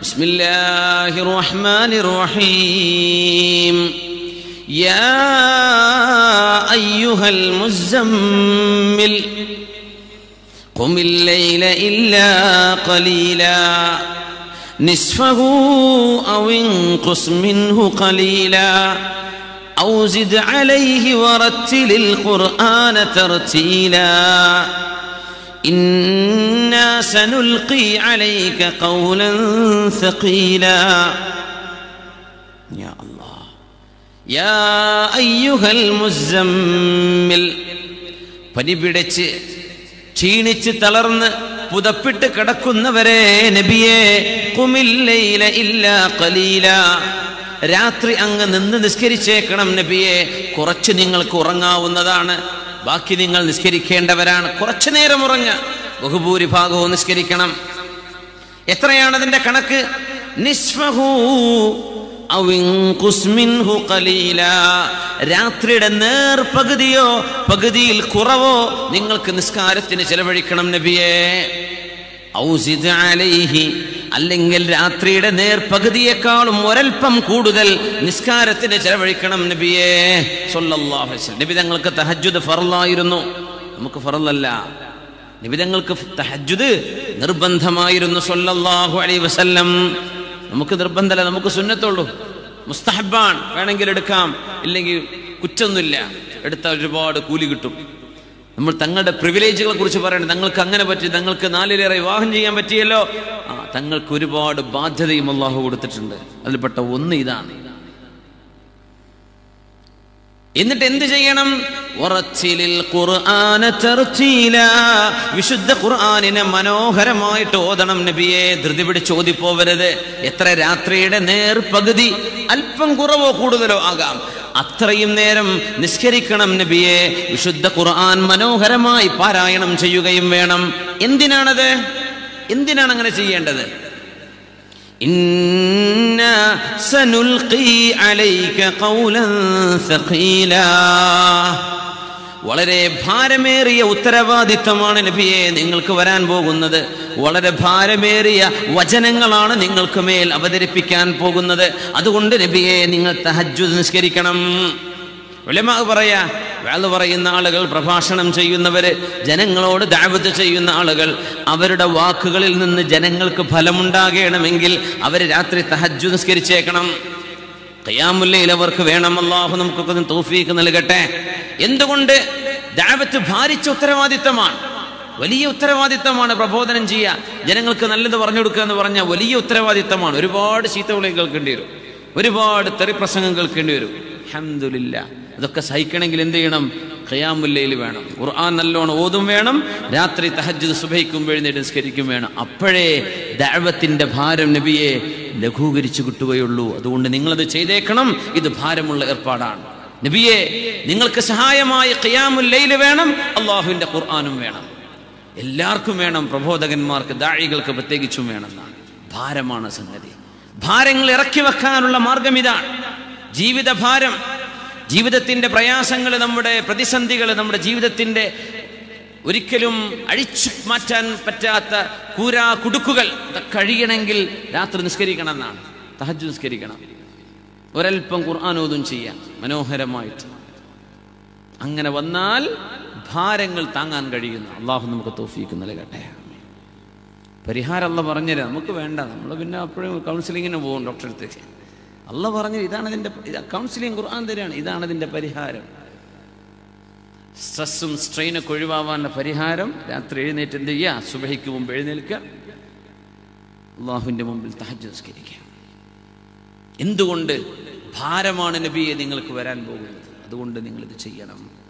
ബിസ്മില്ലാഹിർ റഹ്മാനിർ റഹീം. യാ അയ്യുഹൽ മുസമ്മിൽ ഖുമിൽ ലൈല ഇല്ലാ ഖലീലാ നിസ്ഫഹു ഔ ഇൻഖുസ് മിൻഹു ഖലീലാ ഔ സിദ് അലൈഹി വറത്തിലിൽ ഖുർആന തർതീലാ ഇന്നാ സനുൽഖി അലൈക ഖൗലൻ സഖീലാ. യാ അല്ലാഹ്, യാ അയ്യുഹൽ മുസമ്മിൽ, പരിപിടിച്ച് ക്ഷീണിച്ച് തളർന്ന് പുതപ്പിട്ട് കിടക്കുന്നവരെ നബിയേ, ഖുമിൽ ലൈല ഇല്ലാ ഖലീലാ, രാത്രി അങ്ങ് നിന്ന് നിസ്കരിച്ചേക്കണം നബിയെ. കുറച്ച് നിങ്ങൾക്ക് ഉറങ്ങാവുന്നതാണ്, ബാക്കി നിങ്ങൾ നിസ്കരിക്കേണ്ടവരാണ്. കുറച്ചു നേരം ഉറങ്ങുക, ബഹുഭൂരിഭാഗവും നിസ്കരിക്കണം. എത്രയാണ് അതിന്റെ കണക്ക്? നിസ്ഫഹു ഔ ഇൻഖുസ് മിൻഹു ഖലീലാ, രാത്രിയുടെ നേർപകുതിയോ പകുതിയിൽ കുറവോ നിങ്ങൾക്ക് നിസ്കാരത്തിന് ചെലവഴിക്കണം നബിയേ. ഔ സിദ് അലൈഹി, അല്ലെങ്കിൽ രാത്രിയുടെ നേർപകുതിയേക്കാളും ഒരൽപ്പം കൂടുതൽ നിസ്കാരത്തിന് ചെലവഴിക്കണം നബിയേ സല്ലല്ലാഹു അലൈഹി വസല്ലം. നബി തങ്ങൾക്ക് തഹജ്ജുദ് ഫർളായിരുന്നു, നമുക്ക് ഫർളല്ല. നബി തങ്ങൾക്ക് തഹജ്ജുദ് നിർബന്ധമായിരുന്നു സല്ലല്ലാഹു അലൈഹി വസല്ലം. നമുക്ക് നിർബന്ധമല്ല, നമുക്ക് സുന്നത്തുള്ളൂ. മുസ്തഹബാൻ, വേണമെങ്കിൽ എടുക്കാം, ഇല്ലെങ്കിൽ കുറ്റൊന്നുമില്ല. എടുത്താൽ ഒരുപാട് കൂലി കിട്ടും. നമ്മൾ തങ്ങളുടെ പ്രിവിലേജുകളെ കുറിച്ച് പറയണം. തങ്ങൾക്ക് അങ്ങനെ പറ്റി, തങ്ങൾക്ക് 4-ലേറെ വിവാഹം ചെയ്യാൻ പറ്റിയല്ലോ. തങ്ങൾക്ക് ഒരുപാട് ബാധ്യതയും അല്ലാഹു കൊടുത്തിട്ടുണ്ട്. അതിൽപ്പെട്ട ഒന്ന് ഇതാണ്. എന്നിട്ട് എന്ത് ചെയ്യണം? വറത്തിലിൽ ഖുർആന തർതീലാ, വിശുദ്ധ ഖുർആനിനെ മനോഹരമായിട്ട് ഓതണം നബിയെ. ധൃതി പിടിച്ച് ഓതിപ്പോവരുത്. എത്ര രാത്രിയുടെ നേർപകുതി, അല്പം കുറവോ കൂടുതലോ ആകാം, അത്രയും നേരം നിസ്കരിക്കണം നബിയെ. വിശുദ്ധ ഖുർആൻ മനോഹരമായി പാരായണം ചെയ്യുകയും വേണം. എന്തിനാണത്? എന്തിനാണ് അങ്ങനെ ചെയ്യേണ്ടത്? ഇന്നാ സനുൽഖി അലൈക ഖൗലൻ സഖീലാ, വളരെ ഭാരമേറിയ ഉത്തരവാദിത്തമാണ് നബിയെ നിങ്ങൾക്ക് വരാൻ പോകുന്നത്. വളരെ ഭാരമേറിയ വചനങ്ങളാണ് നിങ്ങൾക്ക് മേൽ അവതരിപ്പിക്കാൻ പോകുന്നത്. അതുകൊണ്ട് നബിയെ, നിങ്ങൾ തഹജ്ജുദ് നിസ്കരിക്കണം. ഉലമാ പറയാ, വഅദ് പറയുന്ന ആളുകൾ, പ്രഭാഷണം ചെയ്യുന്നവര്, ജനങ്ങളോട് ദഅവത്ത് ചെയ്യുന്ന ആളുകൾ, അവരുടെ വാക്കുകളിൽ നിന്ന് ജനങ്ങൾക്ക് ഫലമുണ്ടാകണമെങ്കിൽ അവർ രാത്രി തഹജ്ജുദ് നിസ്കരിച്ചേക്കണം. ഖിയാമുൽ ലൈൽ അവർക്ക് വേണം. അല്ലാഹു നമുക്കൊക്കെ തൗഫീഖ് നൽകട്ടെ. എന്തുകൊണ്ട്? ദഅവത്ത് ഭാരിച്ച ഉത്തരവാദിത്തമാണ്, വലിയ ഉത്തരവാദിത്തമാണ്. പ്രബോധനം ചെയ്യുക, ജനങ്ങൾക്ക് നല്ലത് പറഞ്ഞു കൊടുക്കുക എന്ന് പറഞ്ഞാൽ വലിയ ഉത്തരവാദിത്തമാണ്. ഒരുപാട് ചീത്തവിളി കേൾക്കേണ്ടി വരും, ഒരുപാട് തെറിപ്രസംഗം കേൾക്കേണ്ടി വരും. അൽഹംദുലില്ലാ, അതൊക്കെ സഹിക്കണമെങ്കിൽ എന്ത് ചെയ്യണം? ഖിയാമുൽ ലൈൽ വേണം, ഖുർആൻ നല്ലോണം ഓതും വേണം, രാത്രി തഹജ്ജുദ് സുബഹിക്കും എഴുന്നേറ്റ് നിസ്കരിക്കും വേണം. അപ്പോഴേ ദഅവത്തിന്റെ ഭാരം നബിയെ ലഘൂകരിച്ചു കിട്ടുകയുള്ളൂ. അതുകൊണ്ട് നിങ്ങളത് ചെയ്തേക്കണം. ഇത് ഭാരമുള്ള ഏർപ്പാടാണ് നബിയെ. നിങ്ങൾക്ക് സഹായമായി ഖിയാമുൽ ലൈൽ വേണം, അള്ളാഹുവിന്റെ ഖുർആനും വേണം, എല്ലാവർക്കും വേണം. പ്രബോധകന്മാർക്ക്, ദാഇകൾക്ക് പ്രത്യേകിച്ചും വേണമെന്നാണ്. ഭാരമാണ് സംഗതി. ഭാരങ്ങൾ ഇറക്കി വെക്കാനുള്ള മാർഗം ഇതാണ്. ജീവിതഭാരം, ജീവിതത്തിന്റെ പ്രയാസങ്ങൾ, നമ്മുടെ പ്രതിസന്ധികൾ, നമ്മുടെ ജീവിതത്തിന്റെ ഒരിക്കലും അഴിച്ചു മാറ്റാൻ പറ്റാത്ത കുടുക്കുകൾ കഴിയണമെങ്കിൽ രാത്രി നിസ്കരിക്കണം എന്നാണ്. തഹജ്ജുദ് നിസ്കരിക്കണം, ഒരൽപ്പം ഖുർആൻ ഓതും ചെയ്യാം മനോഹരമായിട്ട്. അങ്ങനെ വന്നാൽ ഭാരങ്ങൾ താങ്ങാൻ കഴിയുന്ന അള്ളാഹു നമുക്ക് തൗഫീഖ് നൽകട്ടെ. പരിഹാരം അല്ലാഹു പറഞ്ഞുതരാം, നമുക്ക് വേണ്ട. നമ്മൾ പിന്നെ അപ്പോഴും കൗൺസിലിങ്ങിന് പോകും ഡോക്ടറെ അടുത്തേക്ക്. അല്ലാഹു പറഞ്ഞു, ഇതാണ് ഇതിൻ്റെ കൗൺസിലിംഗ്, ഖുർആൻ തരാണ്, ഇതാണ് ഇതിൻ്റെ പരിഹാരം. സ്ട്രെസ്സും സ്ട്രെയിനൊക്കെ ഒഴിവാവാനുള്ള പരിഹാരം രാത്രി എഴുന്നേറ്റ് എന്ത് ചെയ്യുക? സുബഹിക്ക് മുമ്പ് എഴുന്നേൽക്കുക, അള്ളാഹുവിൻ്റെ മുമ്പിൽ തഹജ്ജുദ് നിസ്കരിക്കുക. എന്തുകൊണ്ട്? ഭാരമാണ് നബിയെ നിങ്ങൾക്ക് വരാൻ പോകുന്നത്. അതുകൊണ്ട് നിങ്ങളിത് ചെയ്യണം.